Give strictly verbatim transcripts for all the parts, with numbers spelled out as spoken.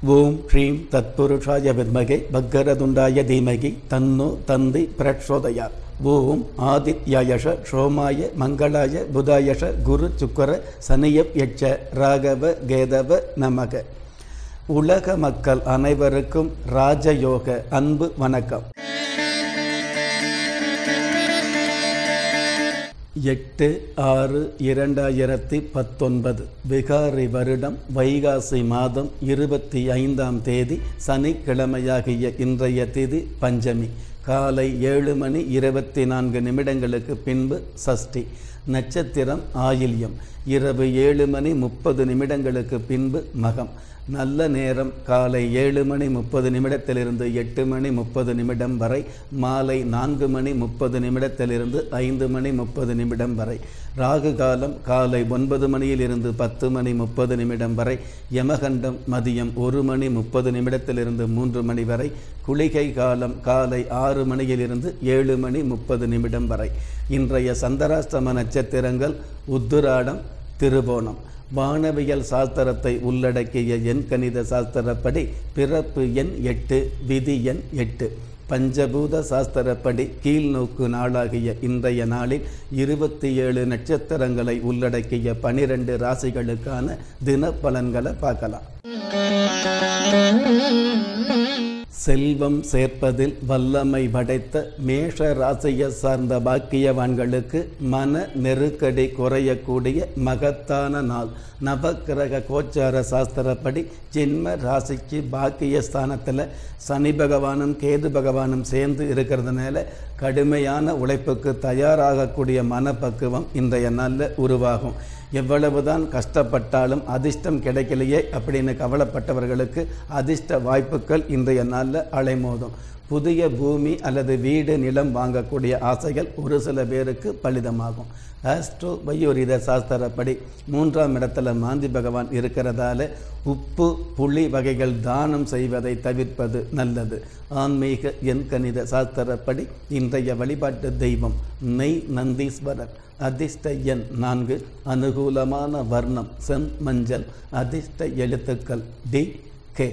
ஓம் ஸ்ரீம் தத்புருஷாய வித்மகே பக்கரதுண்டாய தீமகி தன்னோ தந்தி பிரச்சோதயாத். ஓம் ஆதித்யாயஷ சோமாய மங்களாய புதாயஷ குரு சுக்கர சனியப் யட்ச ராகவ கேதவ நமக. உலக மக்கள் அனைவருக்கும் ராஜயோக அன்பு வணக்கம். எட்டு ஆறு இரண்டாயிரத்தி பத்தொன்பது விகாரி வருடம் வைகாசி மாதம் இருபத்தி ஐந்தாம் தேதி சனிக்கிழமையாகிய இன்றைய திதி பஞ்சமி. காலை ஏழு மணி இருபத்தி நான்கு நிமிடங்களுக்கு பின்பு சஷ்டி. நட்சத்திரம் ஆயில்யம். இரவு ஏழு மணி முப்பது நிமிடங்களுக்கு பின்பு மகம். நல்ல நேரம் காலை ஏழு மணி முப்பது நிமிடத்திலிருந்து எட்டு மணி முப்பது நிமிடம் வரை. மாலை நான்கு மணி முப்பது நிமிடத்திலிருந்து ஐந்து மணி முப்பது நிமிடம் வரை. ராகு காலம் காலை ஒன்பது மணியிலிருந்து பத்து மணி முப்பது நிமிடம் வரை. யமகண்டம் மதியம் ஒரு மணி முப்பது நிமிடத்திலிருந்து மூன்று மணி வரை. குளிகை காலம் காலை ஆறு மணியிலிருந்து ஏழு மணி முப்பது நிமிடம் வரை. இன்றைய சந்திராஷ்டம நட்சத்திரங்கள் உத்திராடம், திருவோணம். வானவியல் சாஸ்திரத்தை உள்ளடக்கிய எண் கணித சாஸ்திரப்படி பிறப்பு எண் எட்டு, விதி எண் எட்டு. பஞ்சபூத சாஸ்திரப்படி கீழ்நோக்கு நாளாகிய இன்றைய நாளில் இருபத்தி ஏழு நட்சத்திரங்களை உள்ளடக்கிய பனிரெண்டு ராசிகளுக்கான தின பலன்களை பார்க்கலாம். செல்வம் சேர்ப்பதில் வல்லமை படைத்த மேஷ ராசியை சார்ந்த பாக்கியவான்களுக்கு மன நெருக்கடி குறையக்கூடிய மகத்தான நாள். நவக்கிரக கோச்சார சாஸ்திரப்படி ஜென்ம ராசிக்கு பாக்கிய ஸ்தானத்தில் சனி பகவானும் கேது பகவானும் சேர்ந்து இருக்கிறதுனால கடுமையான உழைப்புக்கு தயாராகக்கூடிய மனப்பக்குவம் இன்றைய நாளில் உருவாகும். எவ்வளவுதான் கஷ்டப்பட்டாலும் அதிர்ஷ்டம் கிடைக்கலையே அப்படின்னு கவலைப்பட்டவர்களுக்கு அதிர்ஷ்ட வாய்ப்புகள் இன்றைய நாளில் அலைமோதும். புதிய பூமி அல்லது வீடு நிலம் வாங்கக்கூடிய ஆசைகள் ஒரு சில பேருக்கு பலிதமாகும். ஆஸ்ட்ரோ பயோரித சாஸ்திரப்படி மூன்றாம் இடத்துல மாந்தி பகவான் இருக்கிறதால உப்பு புளி வகைகள் தானம் செய்வதை தவிர்ப்பது நல்லது. ஆன்மீக எண் கணித சாஸ்திரப்படி இன்றைய வழிபாட்டு தெய்வம் நெய் நந்தீஸ்வரர். அதிர்ஷ்ட எண் நான்கு. அனுகூலமான வர்ணம் செம் மஞ்சள். அதிர்ஷ்ட எழுத்துக்கள் டி கே.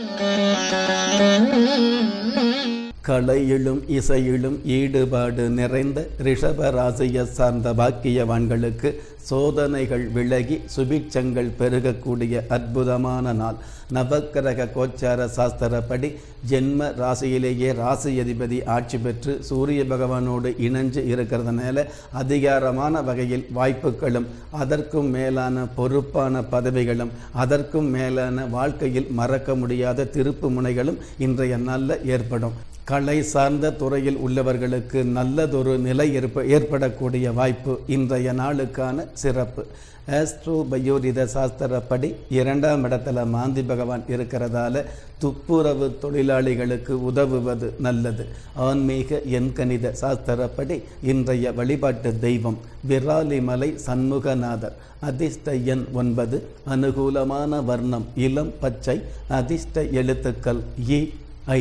கலையிலும் இசையிலும் ஈடுபாடு நிறைந்த ரிஷப ராசியை சார்ந்த பாக்கியவான்களுக்கு சோதனைகள் விலகி சுபிட்சங்கள் பெருகக்கூடிய அற்புதமான நாள். நவக்கிரக கோச்சார சாஸ்திரப்படி ஜென்ம ராசியிலேயே ராசி அதிபதி ஆட்சி பெற்று சூரிய பகவானோடு இணைஞ்சு இருக்கிறதுனால அதிகாரமான வகையில் வாய்ப்புகளும் அதற்கும் மேலான பொறுப்பான பதவிகளும் அதற்கும் மேலான வாழ்க்கையில் மறக்க முடியாத திருப்பு முனைகளும் இன்றைய நாளில் ஏற்படும். கலை சார்ந்த துறையில் உள்ளவர்களுக்கு நல்லதொரு நிலை ஏற்ப ஏற்படக்கூடிய வாய்ப்பு இன்றைய நாளுக்கான சிறப்பு. ஆஸ்ட்ரோ பயோரித சாஸ்திரப்படி இரண்டாம் இடத்துல மாந்தி பகவான் இருக்கிறதால துப்புரவு தொழிலாளிகளுக்கு உதவுவது நல்லது. ஆன்மீக எண் கணித சாஸ்திரப்படி இன்றைய வழிபாட்டு தெய்வம் விராலிமலை சண்முகநாதர். அதிர்ஷ்ட எண் ஒன்பது. அனுகூலமான வர்ணம் இளம் பச்சை. அதிர்ஷ்ட எழுத்துக்கள் இ ஐ.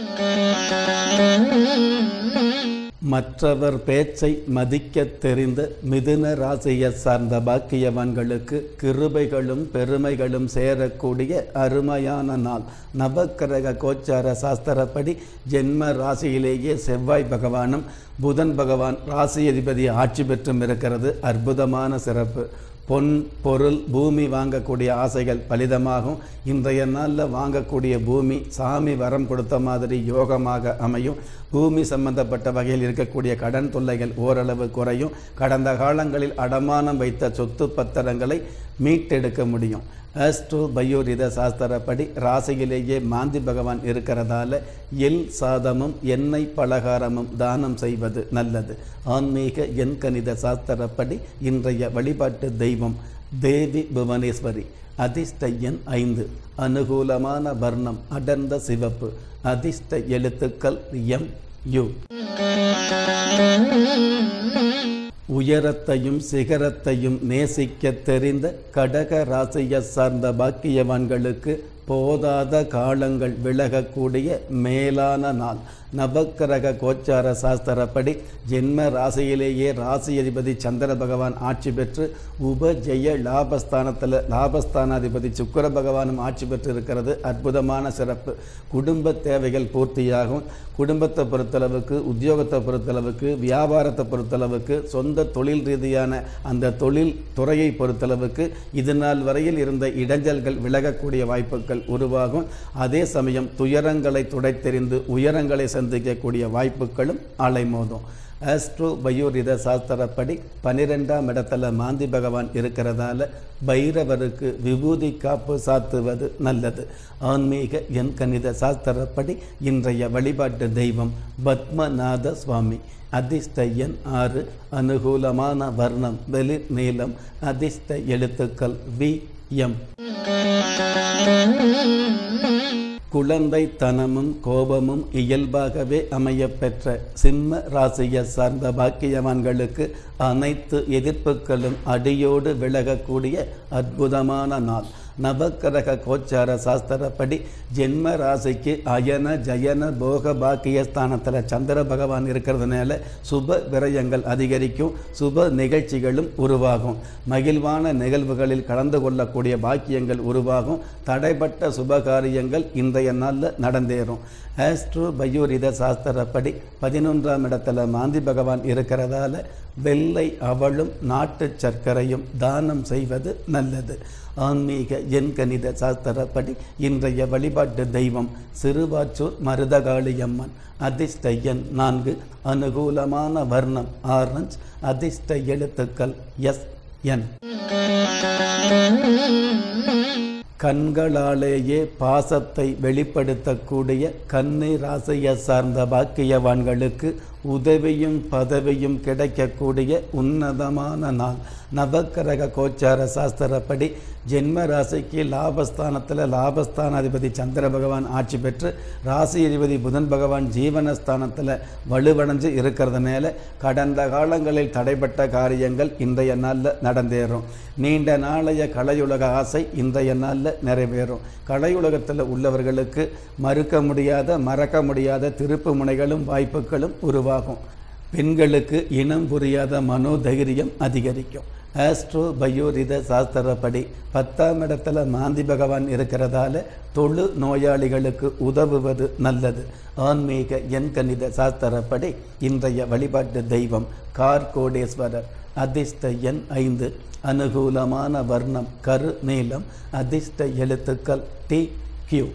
மற்றவர் பேச்சை மதிக்க தெரிந்த மிதுன ராசியை சார்ந்த பாக்கியவான்களுக்கு கிருபைகளும் பெருமைகளும் சேரக்கூடிய அருமையான நாள். நவக்கிரக கோச்சார சாஸ்திரப்படி ஜென்ம ராசியிலேயே செவ்வாய் பகவானும் புதன் பகவான் ராசி அதிபதி ஆட்சி பெற்றும் இருக்கிறது அற்புதமான சிறப்பு. பொன் பொருள் பூமி வாங்கக்கூடிய ஆசைகள் பலிதமாகும். இன்றைய நாளில் வாங்கக்கூடிய பூமி சாமி வரம் கொடுத்த மாதிரி யோகமாக அமையும். பூமி சம்பந்தப்பட்ட வகையில் இருக்கக்கூடிய கடன் தொல்லைகள் ஓரளவு குறையும். கடந்த காலங்களில் அடமானம் வைத்த சொத்து பத்திரங்களை மீட்டெடுக்க முடியும். ஆஸ்ட்ரோ பயோரித சாஸ்திரப்படி ராசியிலேயே மாந்தி பகவான் இருக்கிறதால எல் சாதமும் எண்ணெய் பலகாரமும் தானம் செய்வது நல்லது. ஆன்மீக எண் கணித சாஸ்திரப்படி இன்றைய வழிபாட்டு தெய்வம் தேவி புவனேஸ்வரி. அதிர்ஷ்ட எண் ஐந்து. அனுகூலமான வர்ணம் அடர்ந்த சிவப்பு. அதிர்ஷ்ட எழுத்துக்கள் எம் யு. உயரத்தையும் சிகரத்தையும் நேசிக்க தெரிந்த கடக ராசியை சார்ந்த பாக்கியவான்களுக்கு போதாத காலங்கள் விலகக்கூடிய மேலான நாள். நவக்கிரக கோச்சார சாஸ்திரப்படி ஜென்ம ராசியிலேயே ராசி அதிபதி சந்திர பகவான் ஆட்சி பெற்று உப ஜெய லாபஸ்தானத்தில் லாபஸ்தானாதிபதி சுக்கிர பகவானும் ஆட்சி பெற்று இருக்கிறது அற்புதமான சிறப்பு. குடும்ப தேவைகள் பூர்த்தியாகும். குடும்பத்தை பொறுத்தளவுக்கு, உத்தியோகத்தை பொறுத்தளவுக்கு, வியாபாரத்தை பொறுத்தளவுக்கு, சொந்த தொழில் ரீதியான அந்த தொழில் துறையை பொறுத்தளவுக்கு இது நாள் வரையில் இருந்த இடைஞ்சல்கள் விலகக்கூடிய வாய்ப்புகள் உருவாகும். அதே சமயம் துயரங்களை துடைத்தெறிந்து உயரங்களை சந்திக்கக்கூடிய வாய்ப்புகளும் அலைமோதும். ஆஸ்ட்ரோ பயோரித சாஸ்திரப்படி பனிரெண்டாம் இடத்துல மாந்தி பகவான் இருக்கிறதால பைரவருக்கு விபூதி காப்பு சாத்துவது நல்லது. ஆன்மீக எண் கணித சாஸ்திரப்படி இன்றைய வழிபாட்டு தெய்வம் பத்மநாத சுவாமி. அதிர்ஷ்ட எண் ஆறு. அனுகூலமான வர்ணம் வெளிர் நீலம். அதிர்ஷ்ட எழுத்துக்கள் வி எம். குழந்தைத்தனமும் கோபமும் இயல்பாகவே அமையப்பெற்ற சிம்ம ராசியை சார்ந்த பாக்கியவான்களுக்கு அனைத்து எதிர்ப்புகளும் அடியோடு விலகக்கூடிய அற்புதமான நாள். நவக்கிரக கோச்சார சாஸ்திரப்படி ஜென்ம ராசிக்கு அயன ஜயன போக பாக்கிய ஸ்தானத்தில் சந்திர பகவான் இருக்கிறதுனால சுப விரயங்கள் அதிகரிக்கும். சுப நிகழ்ச்சிகளும் உருவாகும். மகிழ்வான நிகழ்வுகளில் கலந்து கொள்ளக்கூடிய பாக்கியங்கள் உருவாகும். தடைப்பட்ட சுபகாரியங்கள் இன்றைய நாளில் நடந்தேறும். ஆஸ்ட்ரோ பயோரித சாஸ்திரப்படி பதினொன்றாம் இடத்துல மாந்தி பகவான் இருக்கிறதால வெள்ளை அவளும் நாட்டு சர்க்கரையும் தானம் செய்வது நல்லது. ஆன்மீக எண் கணித சாஸ்திரப்படி இன்றைய வழிபாட்டு தெய்வம் சிறுவாச்சூர் மருதகாளியம்மன். அதிர்ஷ்ட எண் நான்கு. அனுகூலமான வர்ணம் ஆரஞ்ச். அதிர்ஷ்ட எழுத்துக்கள் எஸ் என். கண்களாலேயே பாசத்தை வெளிப்படுத்தக்கூடிய கன்னி ராசியை சார்ந்த பாக்கியவான்களுக்கு உதவியும் பதவியும் கிடைக்கக்கூடிய உன்னதமான நாள். நவக்கிரக கோச்சார சாஸ்திரப்படி ஜென்ம ராசிக்கு லாபஸ்தானத்தில் லாபஸ்தானாதிபதி சந்திர பகவான் ஆட்சி பெற்று ராசி அதிபதி புதன் பகவான் ஜீவனஸ்தானத்தில் வலுவடைஞ்சு இருக்கிறதுனால கடந்த காலங்களில் தடைப்பட்ட காரியங்கள் இன்றைய நாளில் நடந்தேறும். நீண்ட நாளைய கலையுலக ஆசை இன்றைய நாளில் நிறைவேறும். கலையுலகத்தில் உள்ளவர்களுக்கு மறுக்க முடியாத மறக்க முடியாத திருப்பு முனைகளும் வாய்ப்புகளும் உருவாகும். பெண்களுக்கு இனம் புரியாத மனோதைரியம் அதிகரிக்கும். ஆஸ்ட்ரோ பயோரித சாஸ்திரப்படி பத்தாம் இடத்துல மாந்தி பகவான் இருக்கிறதால தொழு நோயாளிகளுக்கு உதவுவது நல்லது. ஆன்மீக எண் கணித சாஸ்திரப்படி இன்றைய வழிபாட்டு தெய்வம் கார்கோடேஸ்வரர். அதிர்ஷ்ட எண் ஐந்து. அனுகூலமான வர்ணம் கரு நீலம். அதிர்ஷ்ட எழுத்துக்கள் டி கியூ.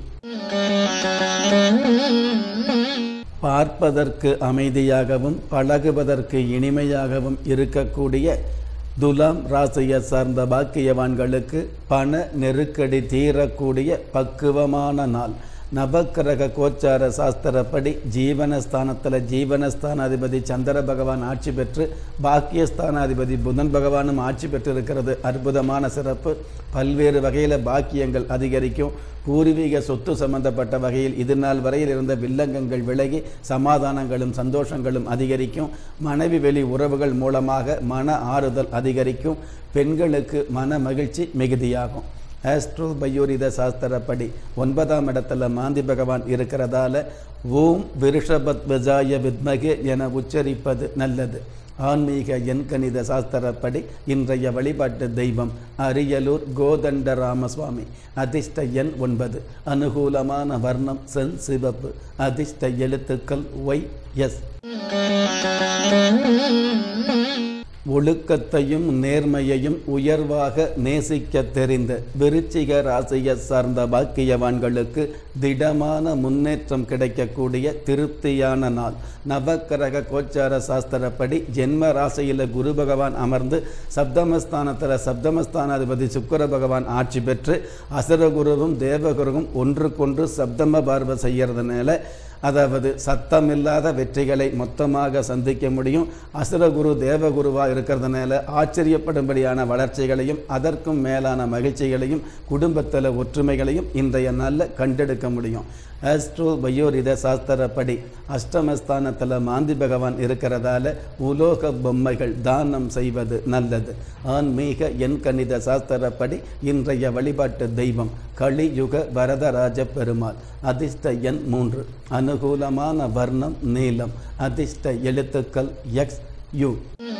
பார்ப்பதற்கு அமைதியாகவும் பழகுவதற்கு இனிமையாகவும் இருக்கக்கூடிய துலாம் ராசியை சார்ந்த பாக்கியவான்களுக்கு பண நெருக்கடி தீரக்கூடிய பக்குவமான நாள். நவக்கிரக கோச்சார சாஸ்திரப்படி ஜீவனஸ்தானத்தில் ஜீவனஸ்தானாதிபதி சந்திர பகவான் ஆட்சி பெற்று பாக்கியஸ்தானாதிபதி புதன் பகவானும் ஆட்சி பெற்று இருக்கிறது அற்புதமான சிறப்பு. பல்வேறு வகையில் பாக்கியங்கள் அதிகரிக்கும். பூர்வீக சொத்து சம்பந்தப்பட்ட வகையில் இது நாள் வரையில் இருந்த வில்லங்கங்கள் விலகி சமாதானங்களும் சந்தோஷங்களும் அதிகரிக்கும். மனைவி வெளி உறவுகள் மூலமாக மன ஆறுதல் அதிகரிக்கும். பெண்களுக்கு மன மகிழ்ச்சி மிகுதியாகும். ஆஸ்ட்ரோ பயோரித சாஸ்திரப்படி ஒன்பதாம் இடத்துல மாந்தி பகவான் இருக்கிறதால ஓம் விருஷபத்வஜாய வித்மகே என உச்சரிப்பது நல்லது. ஆன்மீக எண் கணித சாஸ்திரப்படி இன்றைய வழிபாட்டு தெய்வம் அரியலூர் கோதண்ட ராமசுவாமி. அதிர்ஷ்ட எண் ஒன்பது. அனுகூலமான வர்ணம் செல் சிவப்பு. அதிர்ஷ்ட எழுத்துக்கள் ஒய் எஸ். ஒழுக்கத்தையும் நேர்மையையும் உயர்வாக நேசிக்க தெரிந்த விருச்சிக ராசியை சார்ந்த பாக்கியவான்களுக்கு திடமான முன்னேற்றம் கிடைக்கக்கூடிய திருப்தியான நாள். நவக்கிரக கோச்சார சாஸ்திரப்படி ஜென்ம ராசியில் குரு பகவான் அமர்ந்து சப்தமஸ்தானத்தில் சப்தமஸ்தானாதிபதி சுக்கிர பகவான் ஆட்சி பெற்று அசுரகுருவும் தேவகுருவும் ஒன்றுக்கொன்று சப்தம பார்வை செய்யறதுனால அதாவது சத்தமில்லாத வெற்றிகளை மொத்தமாக சந்திக்க முடியும். அசுரகுரு தேவகுருவாக இருக்கிறதுனால ஆச்சரியப்படும்படியான வளர்ச்சிகளையும் அதற்கும் மேலான மகிழ்ச்சிகளையும் குடும்பத்தில் ஒற்றுமைகளையும் இன்றைய நாளில் கண்டெடுக்க முடியும். ஆஸ்ட்ரோ பயோரித சாஸ்திரப்படி அஷ்டமஸ்தானத்தில் மாந்தி பகவான் இருக்கிறதால உலோக பொம்மைகள் தானம் செய்வது நல்லது. ஆன்மீக எண் கணித சாஸ்திரப்படி இன்றைய வழிபாட்டு தெய்வம் கலியுக வரதராஜ பெருமாள். அதிர்ஷ்ட எண் மூன்று. அனுகூலமான வர்ணம் நீலம். அதிர்ஷ்ட எழுத்துக்கள் எக்ஸ் யு.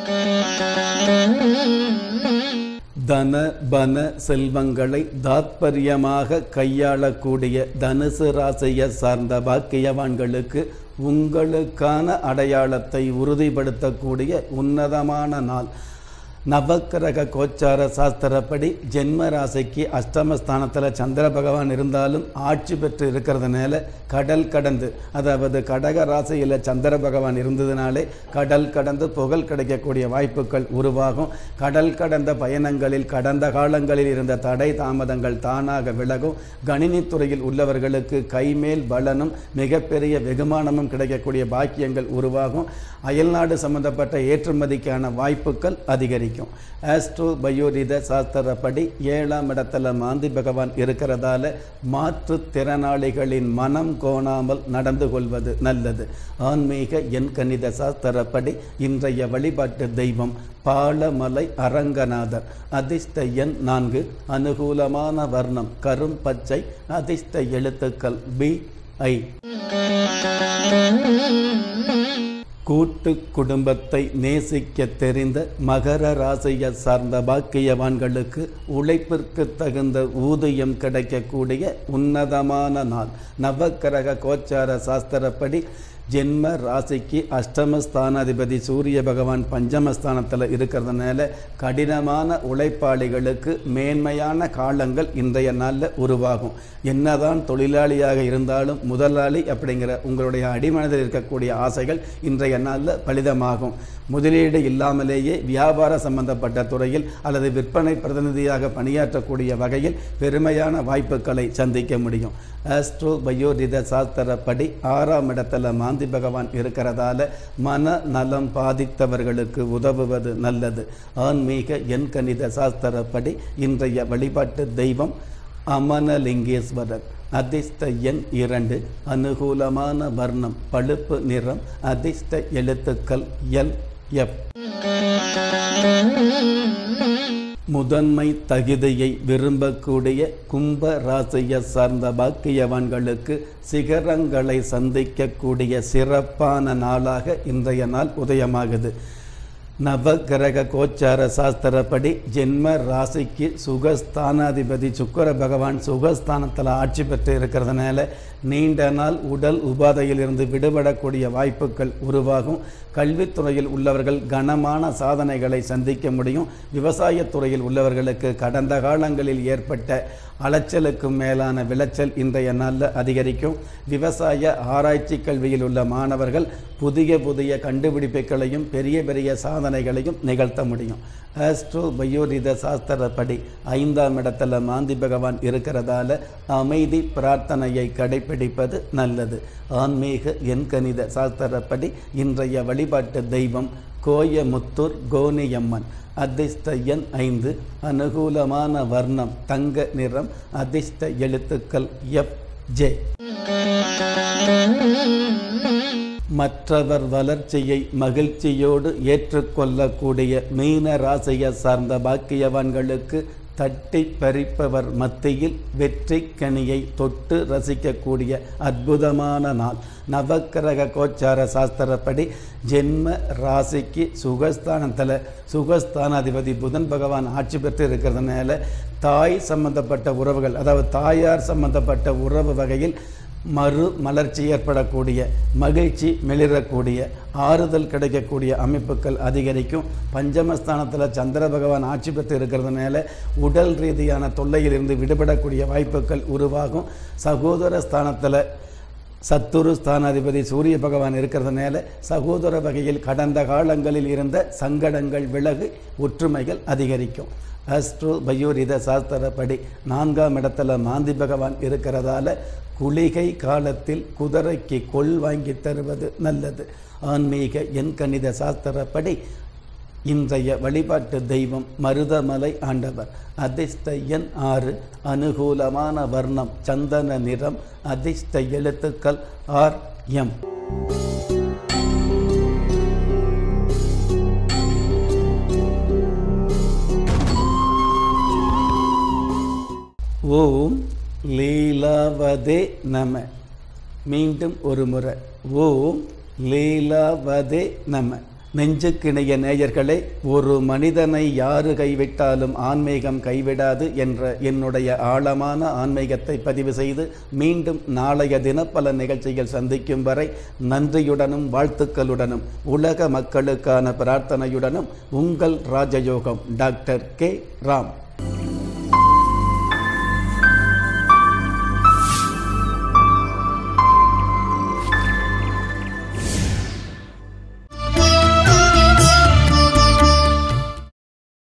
தன பன செல்வங்களை தாத்பரியமாக கையாளக்கூடிய தனுசு ராசியை சார்ந்த பாக்கியவான்களுக்கு உங்களுக்கான அடையாளத்தை உறுதிப்படுத்தக்கூடிய உன்னதமான நாள். நவக்கிரக கோச்சார சாஸ்திரப்படி ஜென்ம ராசிக்கு அஷ்டமஸ்தானத்தில் சந்திர பகவான் இருந்தாலும் ஆட்சி பெற்று இருக்கிறதுனால கடல் கடந்து, அதாவது கடக ராசியில் சந்திர பகவான் இருந்ததுனாலே கடல் கடந்து புகழ் கிடைக்கக்கூடிய வாய்ப்புகள் உருவாகும். கடல் கடந்த பயணங்களில் கடந்த காலங்களில் இருந்த தடை தாமதங்கள் தானாக விலகும். கணினித்துறையில் உள்ளவர்களுக்கு கைமேல் பலனும் மிகப்பெரிய வெகுமானமும் கிடைக்கக்கூடிய பாக்கியங்கள் உருவாகும். அயல்நாடு சம்பந்தப்பட்ட ஏற்றுமதிக்கான வாய்ப்புகள் அதிகரிக்கும். ஆஸ்ட்ரோ பயோரித சாஸ்திரப்படி ஏழாம் இடத்துல மாந்தி பகவான் இருக்கிறதால மாற்றுத்திறனாளிகளின் மனம் கோணாமல் நடந்து கொள்வது நல்லது. ஆன்மீக எண் கணித சாஸ்திரப்படி இன்றைய வழிபாட்டு தெய்வம் பாலமலை அரங்கநாதர். அதிர்ஷ்ட எண் நான்கு. அனுகூலமான வர்ணம் கரும் பச்சை. அதிர்ஷ்ட எழுத்துக்கள் பி ஐ. கூட்டு குடும்பத்தை நேசிக்க தெரிந்த மகர ராசியை சார்ந்த பாக்கியவான்களுக்கு உழைப்பிற்கு தகுந்த ஊதியம் கிடைக்கக்கூடிய உன்னதமான நாள். நவக்கிரக கோச்சார சாஸ்திரப்படி ஜென்ம ராசிக்கு அஷ்டமஸ்தானாதிபதி சூரிய பகவான் பஞ்சமஸ்தானத்தில் இருக்கிறதுனால கடினமான உழைப்பாளிகளுக்கு மேன்மையான காலங்கள் இன்றைய நாளில் உருவாகும். என்னதான் தொழிலாளியாக இருந்தாலும் முதலாளி அப்படிங்கிற உங்களுடைய அடிமனதில் இருக்கக்கூடிய ஆசைகள் இன்றைய நாளில் பலிதமாகும். முதலீடு இல்லாமலேயே வியாபார சம்பந்தப்பட்ட துறையில் அல்லது விற்பனை பிரதிநிதியாக பணியாற்றக்கூடிய வகையில் பெருமையான வாய்ப்புகளை சந்திக்க முடியும். ஆஸ்ட்ரோ பயோரித சாஸ்திரப்படி ஆறாம் இடத்துல மாந்தி பகவான் இருக்கிறதால மன நலம் பாதித்தவர்களுக்கு உதவுவது நல்லது. ஆன்மீக எண் கணித சாஸ்திரப்படி இன்றைய வழிபாட்டு தெய்வம் அமனலிங்கேஸ்வரர். அதிர்ஷ்ட எண் இரண்டு. அனுகூலமான வர்ணம் பழுப்பு நிறம். அதிர்ஷ்ட எழுத்துக்கள் எல் எஃப். முதன்மை தகுதியை விரும்பக்கூடிய கும்ப ராசியை சார்ந்த பாக்கியவான்களுக்கு சிகரங்களை சந்திக்கக்கூடிய சிறப்பான நாளாக இன்றைய நாள் உதயமாகுது. நவகிரக கோச்சார சாஸ்திரப்படி ஜென்ம ராசிக்கு சுகஸ்தானாதிபதி சுக்கிர பகவான் சுகஸ்தானத்தில் ஆட்சி பெற்று இருக்கிறதுனால நீண்ட நாள் உடல் உபாதையிலிருந்து விடுபடக்கூடிய வாய்ப்புகள் உருவாகும். கல்வித்துறையில் உள்ளவர்கள் கனமான சாதனைகளை சந்திக்க முடியும். விவசாயத்துறையில் உள்ளவர்களுக்கு கடந்த காலங்களில் ஏற்பட்ட அலைச்சலுக்கு மேலான விளைச்சல் இன்றைய நாளில் அதிகரிக்கும். விவசாய ஆராய்ச்சி கல்வியில் உள்ள மாணவர்கள் புதிய புதிய கண்டுபிடிப்புகளையும் பெரிய பெரிய சாதனைகளையும் நிகழ்த்த முடியும். ஆஸ்ட்ரோ பயோரித சாஸ்திரப்படி ஐந்தாம் இடத்துல மாந்தி பகவான் இருக்கிறதால அமைதி பிரார்த்தனையை கடைபிடிப்பது நல்லது. ஆன்மீக எண் கணித சாஸ்திரப்படி இன்றைய வழிபாட்டு தெய்வம் கோயமுத்தூர் கோனியம்மன். அதிர்ஷ்ட எண் ஐந்து. அனுகூலமான வர்ணம் தங்க நிறம். அதிர்ஷ்ட எழுத்துக்கள் எஃப் ஜே. மற்றவர் வளர்ச்சியை மகிழ்ச்சியோடு ஏற்றுக்கொள்ளக்கூடிய மீன ராசியை சார்ந்த பாக்கியவான்களுக்கு தட்டி பறிப்பவர் மத்தியில் வெற்றி கனியை தொட்டு ரசிக்கக்கூடிய அற்புதமான நாள். நவக்கிரக கோச்சார சாஸ்திரப்படி ஜென்ம ராசிக்கு சுகஸ்தானத்தில் சுகஸ்தானாதிபதி புதன் பகவான் ஆட்சி பெற்று இருக்கிறதுனால தாய் சம்பந்தப்பட்ட உறவுகள், அதாவது தாயார் சம்பந்தப்பட்ட உறவு வகையில் மறு மலர்ச்சி ஏற்படக்கூடிய, மகிழ்ச்சி மெளிரக்கூடிய, ஆறுதல் கிடைக்கக்கூடிய அமைப்புகள் அதிகரிக்கும். பஞ்சமஸ்தானத்தில் சந்திர பகவான் ஆட்சி பெற்று இருக்கிறதுனால உடல் ரீதியான தொல்லையிலிருந்து விடுபடக்கூடிய வாய்ப்புகள் உருவாகும். சகோதர ஸ்தானத்தில் சத்துரு ஸ்தானாதிபதி சூரிய பகவான் இருக்கிறதுனால சகோதர வகையில் கடந்த காலங்களில் இருந்த சங்கடங்கள் விலகு, ஒற்றுமைகள் அதிகரிக்கும். ஆஸ்ட்ரோ பயோரித சாஸ்திரப்படி நான்காம் இடத்துல மாந்தி பகவான் இருக்கிறதால குளிகை காலத்தில் குதிரைக்கு கொள் வாங்கி தருவது நல்லது. ஆன்மீக எண் கணித சாஸ்திரப்படி இன்றைய வழிபாட்டு தெய்வம் மருதமலை ஆண்டவர். அதிர்ஷ்ட எண் ஆறு. அனுகூலமான வர்ணம் சந்தன நிறம். அதிர்ஷ்ட எழுத்துக்கள் ஆர் எம். ஓம் லீலாவதே நம. மீண்டும் ஒரு முறை ஓம் லீலாவதே நம. நெஞ்சுக்கிணைய நேயர்களே, ஒரு மனிதனை யாரு கைவிட்டாலும் ஆன்மீகம் கைவிடாது என்ற என்னுடைய ஆழமான ஆன்மீகத்தை பதிவு செய்து மீண்டும் நாளைய தினப்பல நிகழ்ச்சியில் சந்திக்கும் வரை நன்றியுடனும் வாழ்த்துக்களுடனும் உலக மக்களுக்கான பிரார்த்தனையுடனும் உங்கள் ராஜயோகம் டாக்டர் கே ராம்.